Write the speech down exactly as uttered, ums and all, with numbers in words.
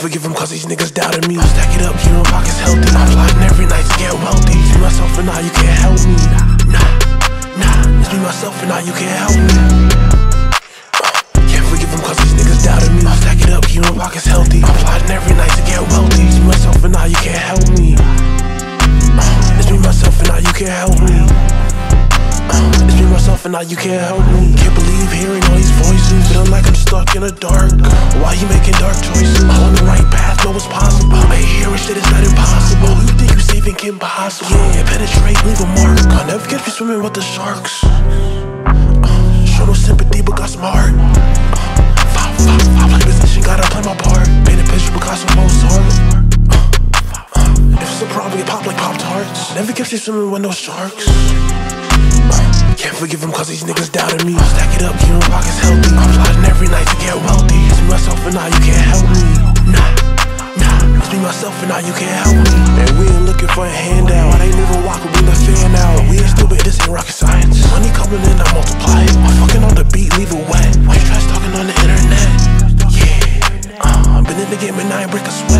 forgive them cause these niggas doubted me. I stack it up, keep my pockets healthy. I'm plotting every night to get wealthy. It's me, myself, and now you can't help me. Nah, nah, it's me, myself, and now you can't help me. Can't forgive them cause these niggas doubted me. I stack it up, keep my pockets healthy. I'm plotting every night to get wealthy. It's me, myself, and now you can't help me. It's me, myself, and now you can't help me. It's me, myself, and now you can't help me. Can't believe hearing all these voices. Feeling like I'm stuck in the dark. Why you making dark choices? I'm on the right path, know what's possible. I hearing shit is not impossible. You think you safe and impossible? Yeah, penetrate, leave a mark. I'll never catch me swimming with the sharks. uh, Show no sympathy, but got some heart. uh, Five, five, five, play position, gotta play my part. Paint a picture, because I'm most hard. uh, uh, If it's a problem, it pop like Pop-Tarts. Never catch me swimming with no sharks. Can't forgive them cause these niggas doubted me. I stack it up, keep my pockets healthy. I'm plotting every night to get wealthy. It's me, myself, and now you can't help me. Nah, nah, it's me, myself, and now you can't help me. And we ain't looking for a handout. I ain't even walk, we bring the fan out. We ain't stupid, this ain't rocket science. Money coming in, I multiply it. I'm fucking on the beat, leave it wet. Why you trash talking on the internet? Yeah, uh, I've been in the game and I ain't break a sweat.